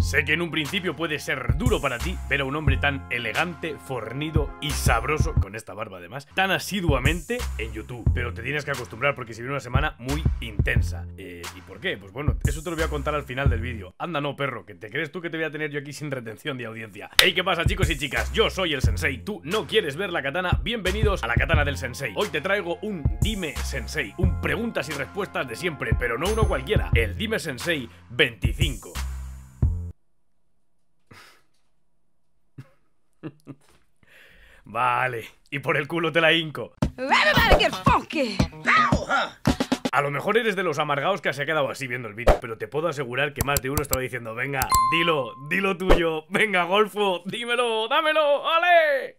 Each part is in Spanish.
Sé que en un principio puede ser duro para ti ver a un hombre tan elegante, fornido y sabroso, con esta barba además, tan asiduamente en YouTube, pero te tienes que acostumbrar porque se viene una semana muy intensa. ¿Y por qué? Pues bueno, eso te lo voy a contar al final del vídeo. Anda no, perro, que te crees tú que te voy a tener yo aquí sin retención de audiencia. Hey, ¿qué pasa, chicos y chicas? Yo soy el Sensei. ¿Tú no quieres ver la katana? Bienvenidos a la katana del Sensei. Hoy te traigo un Dime Sensei, un preguntas y respuestas de siempre, pero no uno cualquiera, el Dime Sensei 25. Vale, y por el culo te la hinco. A lo mejor eres de los amargados que se ha quedado así viendo el vídeo, pero te puedo asegurar que más de uno estaba diciendo: venga, dilo tuyo, venga, Golfo, dímelo, dámelo, ¡ale!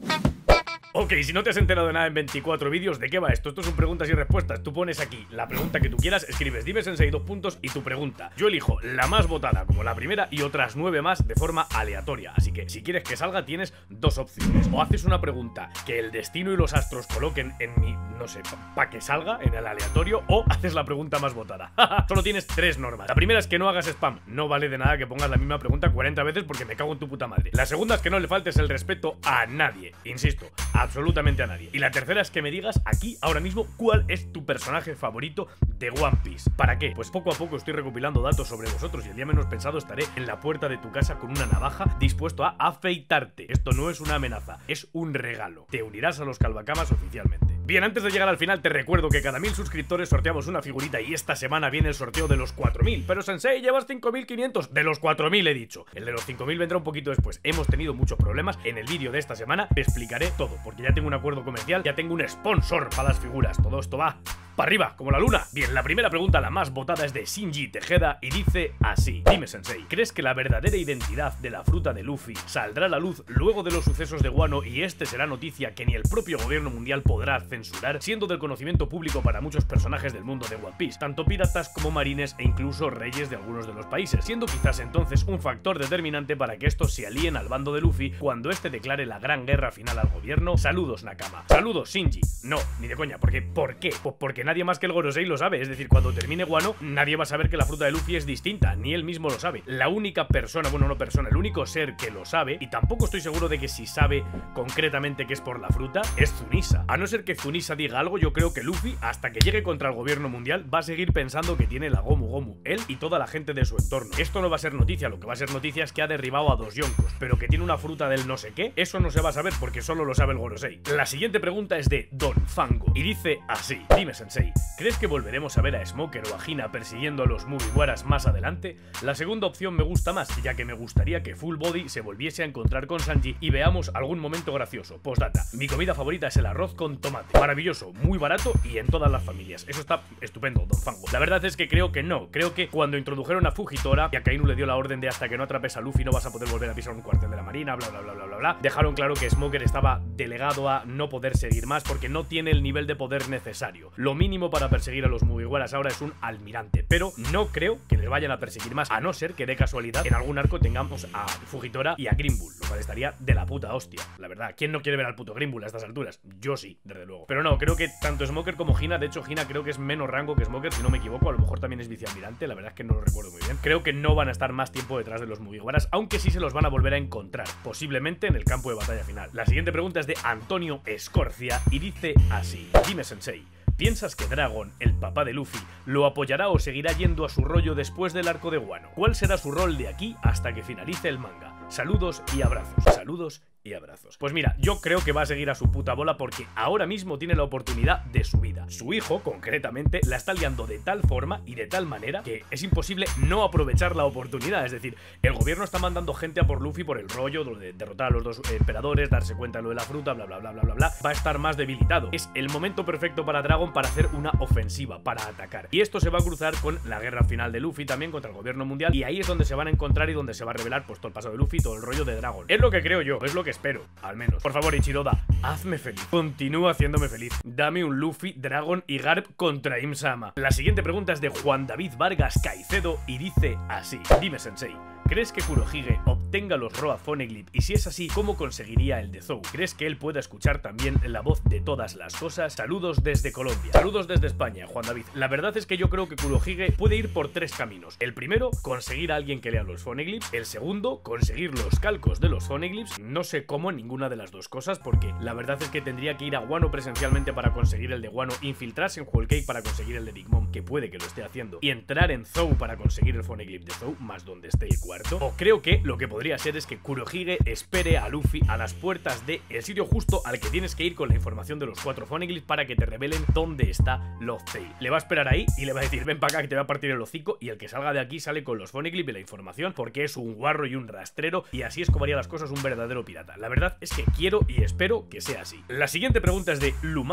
Ok, si no te has enterado de nada en 24 vídeos, ¿de qué va esto? Esto son preguntas y respuestas. Tú pones aquí la pregunta que tú quieras, escribes Dime Sensei 2 puntos y tu pregunta. Yo elijo la más votada como la primera y otras 9 más de forma aleatoria. Así que si quieres que salga tienes dos opciones. O haces una pregunta que el destino y los astros coloquen en mi, no sé, para que salga en el aleatorio, o haces la pregunta más votada. Solo tienes 3 normas. La primera es que no hagas spam. No vale de nada que pongas la misma pregunta 40 veces porque me cago en tu puta madre. La segunda es que no le faltes el respeto a nadie. Insisto, absolutamente a nadie. Y la tercera es que me digas aquí, ahora mismo, cuál es tu personaje favorito de One Piece. ¿Para qué? Pues poco a poco estoy recopilando datos sobre vosotros y el día menos pensado estaré en la puerta de tu casa con una navaja dispuesto a afeitarte. Esto no es una amenaza, es un regalo. Te unirás a los Calvacamas oficialmente. Bien, antes de llegar al final te recuerdo que cada 1000 suscriptores sorteamos una figurita y esta semana viene el sorteo de los 4000. Pero Sensei, llevas 5500. De los 4000 he dicho. El de los 5000 vendrá un poquito después. Hemos tenido muchos problemas. En el vídeo de esta semana te explicaré todo, porque ya tengo un acuerdo comercial, ya tengo un sponsor para las figuras. Todo esto va para arriba, como la luna. Bien, la primera pregunta, la más votada, es de Shinji Tejeda y dice así: Dime Sensei, ¿crees que la verdadera identidad de la fruta de Luffy saldrá a la luz luego de los sucesos de Wano y este será noticia que ni el propio gobierno mundial podrá censurar, siendo del conocimiento público para muchos personajes del mundo de One Piece, tanto piratas como marines e incluso reyes de algunos de los países, siendo quizás entonces un factor determinante para que estos se alíen al bando de Luffy cuando este declare la gran guerra final al gobierno? Saludos, Nakama. Saludos, Shinji. No, ni de coña. ¿Por qué? Pues porque nadie más que el Gorosei lo sabe. Es decir, cuando termine Wano, nadie va a saber que la fruta de Luffy es distinta, ni él mismo lo sabe. La única persona, bueno, no persona, el único ser que lo sabe, y tampoco estoy seguro de que si sabe concretamente que es por la fruta, es Zunisa. A no ser que Zunisa diga algo, yo creo que Luffy, hasta que llegue contra el gobierno mundial, va a seguir pensando que tiene la Gomu Gomu, él y toda la gente de su entorno. Esto no va a ser noticia, lo que va a ser noticia es que ha derribado a 2 yonkos, pero que tiene una fruta del no sé qué, eso no se va a saber porque solo lo sabe el Gorosei. La siguiente pregunta es de Don Fango y dice así: Dime Sensei, ¿crees que volveremos a ver a Smoker o a Hina persiguiendo a los Mugiwaras más adelante? La segunda opción me gusta más, ya que me gustaría que Full Body se volviese a encontrar con Sanji y veamos algún momento gracioso. Postdata: mi comida favorita es el arroz con tomate. Maravilloso, muy barato y en todas las familias. Eso está estupendo, Don Fango. La verdad es que creo que no. Creo que cuando introdujeron a Fujitora y a Kainu le dio la orden de hasta que no atrapes a Luffy no vas a poder volver a pisar un cuartel de la marina, bla bla bla bla bla bla, dejaron claro que Smoker estaba delegado a no poder seguir más porque no tiene el nivel de poder necesario. Lo mínimo para perseguir a los Mugiwaras ahora es un almirante, pero no creo que les vayan a perseguir más, a no ser que de casualidad en algún arco tengamos a Fujitora y a Green Bull, lo cual estaría de la puta hostia. La verdad, ¿quién no quiere ver al puto Green Bull a estas alturas? Yo sí, desde luego. Pero no, creo que tanto Smoker como Hina, de hecho Hina creo que es menos rango que Smoker, si no me equivoco, a lo mejor también es vicealmirante, la verdad es que no lo recuerdo muy bien. Creo que no van a estar más tiempo detrás de los Mugiwaras, aunque sí se los van a volver a encontrar, posiblemente en el campo de batalla final. La siguiente pregunta es de Antonio Escorcia y dice así: Dime Sensei, ¿piensas que Dragon, el papá de Luffy, lo apoyará o seguirá yendo a su rollo después del arco de Wano? ¿Cuál será su rol de aquí hasta que finalice el manga? Saludos y abrazos. Saludos y abrazos. Pues mira, yo creo que va a seguir a su puta bola porque ahora mismo tiene la oportunidad de su vida. Su hijo, concretamente, la está liando de tal forma y de tal manera que es imposible no aprovechar la oportunidad. Es decir, el gobierno está mandando gente a por Luffy por el rollo de derrotar a los 2 emperadores, darse cuenta de lo de la fruta, bla bla bla bla bla bla. Va a estar más debilitado. Es el momento perfecto para Dragon para hacer una ofensiva, para atacar. Y esto se va a cruzar con la guerra final de Luffy también contra el gobierno mundial, y ahí es donde se van a encontrar y donde se va a revelar pues todo el pasado de Luffy, todo el rollo de Dragon. Es lo que creo yo, es lo que espero, al menos. Por favor, Ichiroda, hazme feliz. Continúa haciéndome feliz. Dame un Luffy, Dragon y Garp contra Im-sama. La siguiente pregunta es de Juan David Vargas Caicedo y dice así. Dime, Sensei, ¿crees que Kurohige obtenga los Roa Poneglyph? Y si es así, ¿cómo conseguiría el de Zou? ¿Crees que él pueda escuchar también la voz de todas las cosas? Saludos desde Colombia. Saludos desde España, Juan David. La verdad es que yo creo que Kurohige puede ir por 3 caminos. El primero, conseguir a alguien que lea los Poneglyphs. El segundo, conseguir los calcos de los Poneglyphs. No sé cómo en ninguna de las dos cosas, porque la verdad es que tendría que ir a Wano presencialmente para conseguir el de Wano, infiltrarse en Whole Cake para conseguir el de Big Mom, que puede que lo esté haciendo, y entrar en Zou para conseguir el Poneglyph de Zou, más donde esté el cuarto. O creo que lo que podría ser es que Kurohige espere a Luffy a las puertas del sitio justo al que tienes que ir con la información de los 4 Poneglyphs para que te revelen dónde está Lothtail. Le va a esperar ahí y le va a decir, ven para acá que te va a partir el hocico, y el que salga de aquí sale con los Poneglyphs y la información, porque es un guarro y un rastrero, y así es como haría las cosas un verdadero pirata. La verdad es que quiero y espero que sea así. La siguiente pregunta es de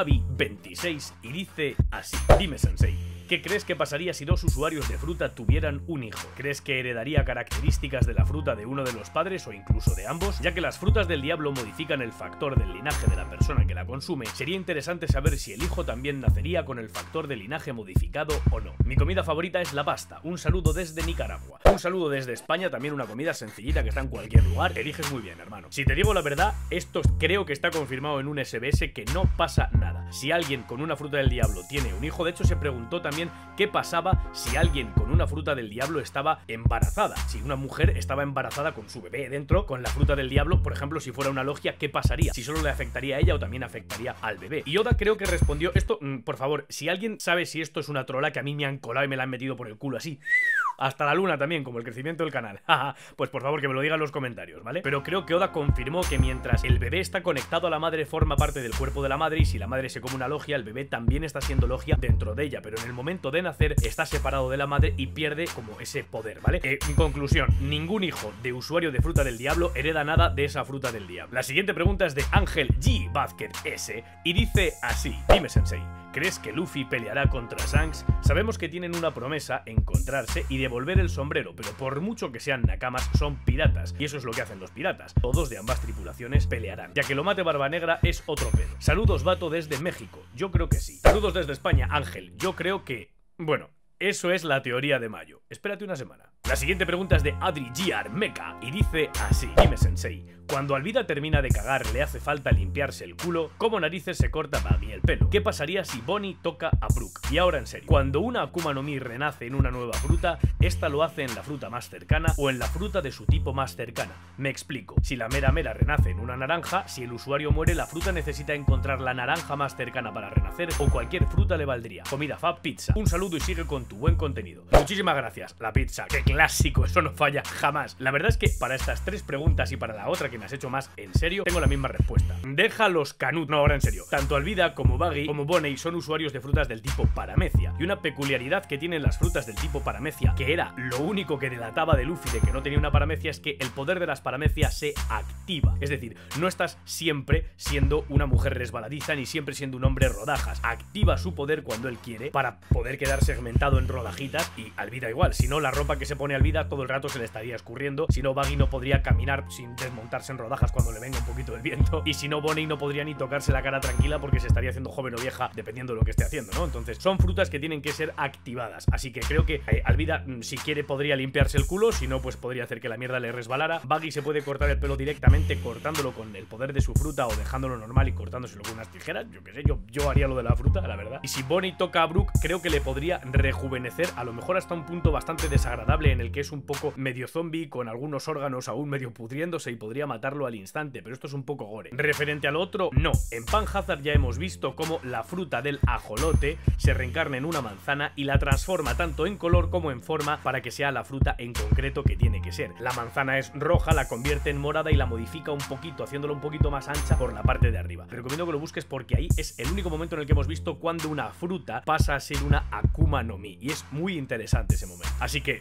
Lumavi26 y dice así. Dime, Sensei, ¿qué crees que pasaría si 2 usuarios de fruta tuvieran un hijo? ¿Crees que heredaría características de la fruta de uno de los padres o incluso de ambos? Ya que las frutas del diablo modifican el factor del linaje de la persona que la consume, sería interesante saber si el hijo también nacería con el factor de linaje modificado o no. Mi comida favorita es la pasta. Un saludo desde Nicaragua. Un saludo desde España, también una comida sencillita que está en cualquier lugar. Eliges muy bien, hermano. Si te digo la verdad, esto creo que está confirmado en un SBS que no pasa nada. Si alguien con una fruta del diablo tiene un hijo, de hecho se preguntó también qué pasaba si alguien con una fruta del diablo estaba embarazada. Si una mujer estaba embarazada con su bebé dentro, con la fruta del diablo, por ejemplo, si fuera una logia, ¿qué pasaría? Si solo le afectaría a ella o también afectaría al bebé. Y Oda creo que respondió esto, por favor, si alguien sabe si esto es una trola que a mí me han colado y me la han metido por el culo así, hasta la luna también, como el crecimiento del canal, pues por favor que me lo diga en los comentarios, ¿vale? Pero creo que Oda confirmó que mientras el bebé está conectado a la madre, forma parte del cuerpo de la madre, y si la madre se come una logia, el bebé también está siendo logia dentro de ella, pero en el momento de nacer está separado de la madre y pierde como ese poder, ¿vale? En conclusión, ningún hijo de usuario de fruta del diablo hereda nada de esa fruta del diablo. La siguiente pregunta es de Ángel G. Vázquez S. y dice así. Dime, Sensei, ¿crees que Luffy peleará contra Shanks? Sabemos que tienen una promesa, encontrarse y devolver el sombrero, pero por mucho que sean nakamas, son piratas, y eso es lo que hacen los piratas. Todos de ambas tripulaciones pelearán. Ya que lo mate Barba Negra es otro pedo. Saludos, vato, desde México. Yo creo que sí. Saludos desde España, Ángel. Yo creo que... bueno, eso es la teoría de Mayo. Espérate una semana. La siguiente pregunta es de Adri Giar Mecha y dice así. Dime, Sensei, cuando Alvida termina de cagar le hace falta limpiarse el culo, ¿cómo narices se corta Buggy el pelo? ¿Qué pasaría si Bonnie toca a Brook? Y ahora en serio, cuando una Akuma no Mi renace en una nueva fruta, esta lo hace en la fruta más cercana o en la fruta de su tipo más cercana. Me explico. Si la Mera Mera renace en una naranja, si el usuario muere, la fruta necesita encontrar la naranja más cercana para renacer, o cualquier fruta le valdría. Comida fab, pizza. Un saludo y sigue con tu buen contenido. Muchísimas gracias. La pizza, qué clásico, eso no falla jamás. La verdad es que para estas 3 preguntas y para la otra que me has hecho más en serio, tengo la misma respuesta. Deja los canut. No, ahora en serio. Tanto Alvida como Buggy como Bonnie son usuarios de frutas del tipo paramecia. Y una peculiaridad que tienen las frutas del tipo paramecia, que era lo único que delataba de Luffy de que no tenía una paramecia, es que el poder de las paramecias se activa. Es decir, no estás siempre siendo una mujer resbaladiza ni siempre siendo un hombre rodajas. Activa su poder cuando él quiere para poder quedar segmentado en rodajitas, y Alvida igual. Si no, la ropa que se pone Alvida todo el rato se le estaría escurriendo. Si no, Buggy no podría caminar sin desmontarse en rodajas cuando le venga un poquito el viento. Y si no, Bonnie no podría ni tocarse la cara tranquila porque se estaría haciendo joven o vieja dependiendo de lo que esté haciendo, ¿no? Entonces son frutas que tienen que ser activadas. Así que creo que Alvida, si quiere, podría limpiarse el culo. Si no, pues podría hacer que la mierda le resbalara. Buggy se puede cortar el pelo directamente cortándolo con el poder de su fruta o dejándolo normal y cortándoselo con unas tijeras. Yo qué sé, yo haría lo de la fruta, la verdad. Y si Bonnie toca a Brook, creo que le podría rejuvenecer, a lo mejor hasta un punto bastante desagradable en el que es un poco medio zombie con algunos órganos aún medio pudriéndose y podría matarlo al instante, pero esto es un poco gore. Referente al otro, no. En Panhazard ya hemos visto cómo la fruta del ajolote se reencarna en una manzana y la transforma tanto en color como en forma para que sea la fruta en concreto que tiene que ser. La manzana es roja, la convierte en morada y la modifica un poquito, haciéndola un poquito más ancha por la parte de arriba. Te recomiendo que lo busques porque ahí es el único momento en el que hemos visto cuando una fruta pasa a ser una Akuma no Mi, y es muy interesante ese momento. Así que sí, yo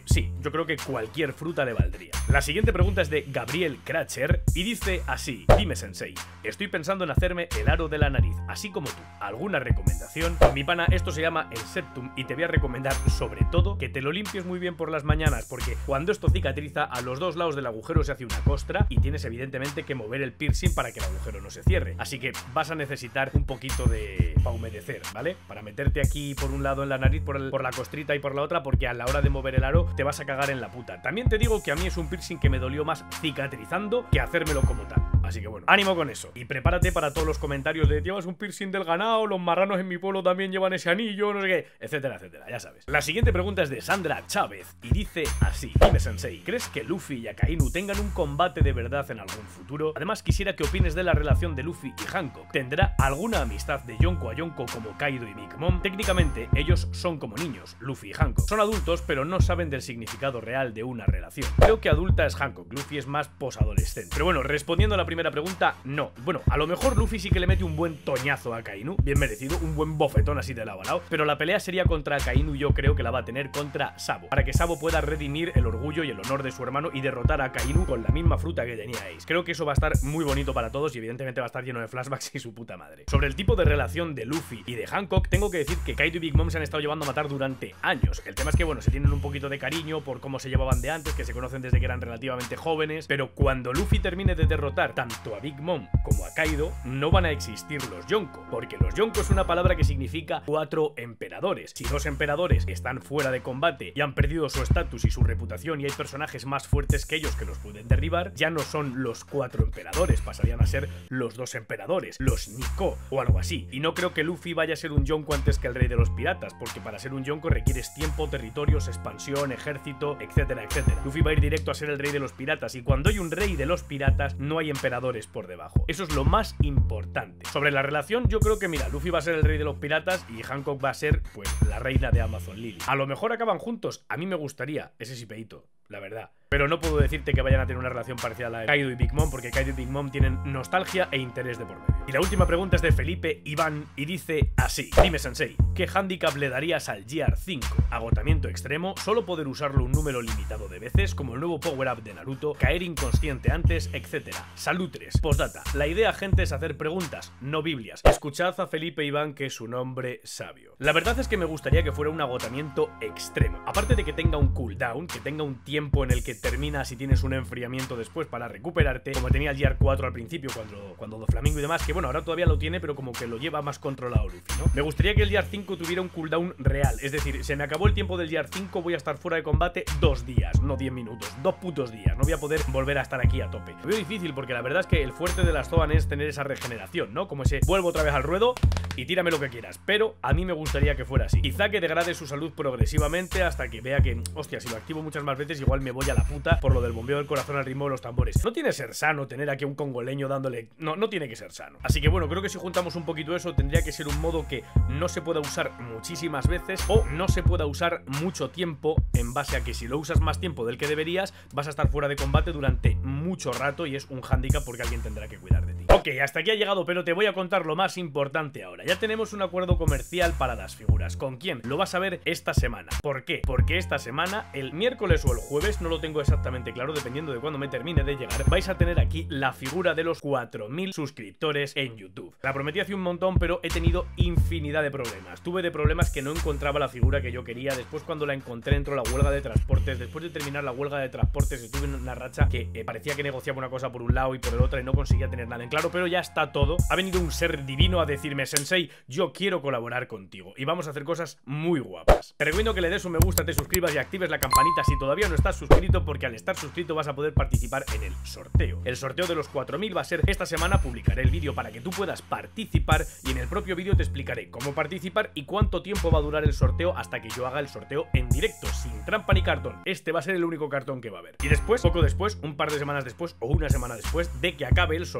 yo creo que cualquier fruta le valdría. La siguiente pregunta es de Gabriel Cratcher y dice así: dime sensei, estoy pensando en hacerme el aro de la nariz, así como tú. ¿Alguna recomendación? Pues mi pana, esto se llama el septum y te voy a recomendar sobre todo que te lo limpies muy bien por las mañanas, porque cuando esto cicatriza, a los dos lados del agujero se hace una costra y tienes evidentemente que mover el piercing para que el agujero no se cierre. Así que vas a necesitar un poquito de... para humedecer, ¿vale? Para meterte aquí por un lado en la nariz, por la costrita y por la otra, porque a la hora de mover el aro te vas a cagar en la puta. También te digo que a mí es un piercing que me dolió más cicatrizando que hacérmelo como tal. Así que bueno, ánimo con eso. Y prepárate para todos los comentarios de llevas un piercing del ganado, los marranos en mi pueblo también llevan ese anillo, no sé qué, etcétera, etcétera, ya sabes. La siguiente pregunta es de Sandra Chávez y dice así: dime sensei, ¿crees que Luffy y Akainu tengan un combate de verdad en algún futuro? Además quisiera que opines de la relación de Luffy y Hancock. ¿Tendrá alguna amistad de Yonko a Yonko como Kaido y Big Mom? Técnicamente ellos son como niños, Luffy y Hancock. Son adultos pero no saben del significado real de una relación. Creo que adulta es Hancock, Luffy es más posadolescente. Pero bueno, respondiendo a la primera pregunta, no. Bueno, a lo mejor Luffy sí que le mete un buen toñazo a Akainu, bien merecido, un buen bofetón así de lado a lado, pero la pelea sería contra Akainu y yo creo que la va a tener contra Sabo, para que Sabo pueda redimir el orgullo y el honor de su hermano y derrotar a Akainu con la misma fruta que tenía Ace. Creo que eso va a estar muy bonito para todos y evidentemente va a estar lleno de flashbacks y su puta madre. Sobre el tipo de relación de Luffy y de Hancock, tengo que decir que Kaido y Big Mom se han estado llevando a matar durante años. El tema es que, bueno, se tienen un poquito de cariño por cómo se llevaban de antes, que se conocen desde que eran relativamente jóvenes, pero cuando Luffy termine de derrotar tanto a Big Mom como a Kaido, no van a existir los Yonko, porque los Yonko es una palabra que significa 4 emperadores. Si 2 emperadores están fuera de combate y han perdido su estatus y su reputación y hay personajes más fuertes que ellos que los pueden derribar, ya no son los 4 emperadores, pasarían a ser los 2 emperadores, los Nico o algo así. Y no creo que Luffy vaya a ser un Yonko antes que el rey de los piratas, porque para ser un Yonko requieres tiempo, territorios, expansión, ejército, etcétera, etcétera. Luffy va a ir directo a ser el rey de los piratas y cuando hay un rey de los piratas no hay emperadores por debajo. Eso es lo más importante. Sobre la relación, yo creo que mira, Luffy va a ser el rey de los piratas y Hancock va a ser, pues, la reina de Amazon Lily. A lo mejor acaban juntos, a mí me gustaría ese sipeíto, la verdad. Pero no puedo decirte que vayan a tener una relación parecida a la de Kaido y Big Mom, porque Kaido y Big Mom tienen nostalgia e interés de por medio. Y la última pregunta es de Felipe Iván y dice así: dime sensei, ¿qué handicap le darías al Gear 5? Agotamiento extremo, solo poder usarlo un número limitado de veces, como el nuevo power-up de Naruto, caer inconsciente antes, etcétera. Salutres. Postdata, la idea, gente, es hacer preguntas, no biblias. Escuchad a Felipe Iván, que es un hombre sabio. La verdad es que me gustaría que fuera un agotamiento extremo. Aparte de que tenga un cooldown, que tenga un tiempo en el que terminas y tienes un enfriamiento después para recuperarte, como tenía el Gear 4 al principio cuando Doflamingo y demás, que bueno, ahora todavía lo tiene, pero como que lo lleva más controlado Luffy, ¿no? Me gustaría que el Gear 5 tuviera un cooldown real, es decir, se me acabó el tiempo del Gear 5, voy a estar fuera de combate 2 días, no 10 minutos, 2 putos días, no voy a poder volver a estar aquí a tope. Lo veo difícil porque la verdad es que el fuerte de las Zoan es tener esa regeneración, ¿no? Como ese vuelvo otra vez al ruedo y tírame lo que quieras, pero a mí me gustaría que fuera así. Quizá que degrade su salud progresivamente hasta que vea que, hostia, si lo activo muchas más veces igual me voy a la puta por lo del bombeo del corazón al ritmo de los tambores. No tiene que ser sano tener aquí a un congoleño dándole... No tiene que ser sano. Así que bueno, creo que si juntamos un poquito eso, tendría que ser un modo que no se pueda usar muchísimas veces o no se pueda usar mucho tiempo, en base a que si lo usas más tiempo del que deberías, vas a estar fuera de combate durante mucho rato y es un hándicap porque alguien tendrá que cuidar de ti. Ok, hasta aquí ha llegado, pero te voy a contar lo más importante ahora. Ya tenemos un acuerdo comercial para las figuras. ¿Con quién? Lo vas a ver esta semana. ¿Por qué? Porque esta semana, el miércoles o el jueves, no lo tengo exactamente claro, dependiendo de cuándo me termine de llegar, vais a tener aquí la figura de los 4000 suscriptores en YouTube. La prometí hace un montón, pero he tenido infinidad de problemas. Tuve de problemas que no encontraba la figura que yo quería. Después, cuando la encontré, entró la huelga de transportes. Después de terminar la huelga de transportes, estuve en una racha que parecía que negociaba una cosa por un lado y por el otro y no conseguía tener nada en claro, pero ya está todo. Ha venido un ser divino a decirme: sensei, yo quiero colaborar contigo y vamos a hacer cosas muy guapas. Te recomiendo que le des un me gusta, te suscribas y actives la campanita si todavía no estás suscrito, porque al estar suscrito vas a poder participar en el sorteo. El sorteo de los 4000 va a ser esta semana. Publicaré el vídeo para que tú puedas participar y en el propio vídeo te explicaré cómo participar y cuánto tiempo va a durar el sorteo hasta que yo haga el sorteo en directo, sin trampa ni cartón. Este va a ser el único cartón que va a haber. Y después, poco después, un par de semanas después o una semana después de que acabe el sorteo,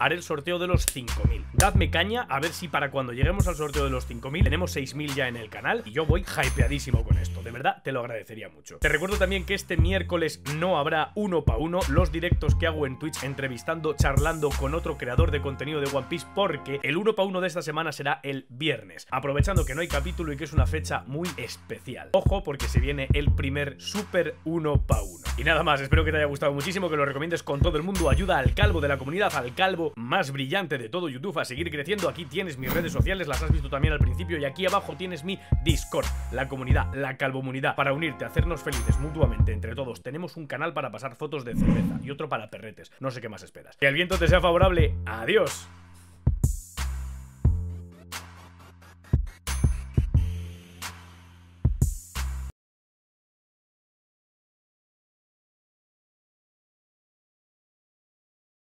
haré el sorteo de los 5000. Dadme caña, a ver si para cuando lleguemos al sorteo de los 5000 tenemos 6000 ya en el canal, y yo voy hypeadísimo con esto. De verdad, te lo agradecería mucho. Te recuerdo también que este miércoles no habrá 1x1 los directos que hago en Twitch entrevistando, charlando con otro creador de contenido de One Piece, porque el 1x1 de esta semana será el viernes, aprovechando que no hay capítulo y que es una fecha muy especial. Ojo, porque se viene el primer super 1x1. Y nada más, espero que te haya gustado muchísimo, que lo recomiendes con todo el mundo. Ayuda al calvo de la comunidad, al calvo más brillante de todo YouTube, a seguir creciendo. Aquí tienes mis redes sociales, las has visto también al principio, y aquí abajo tienes mi Discord, la comunidad, la calvomunidad, para unirte, hacernos felices mutuamente entre todos. Tenemos un canal para pasar fotos de cerveza y otro para perretes. No sé qué más esperas. Que el viento te sea favorable. Adiós.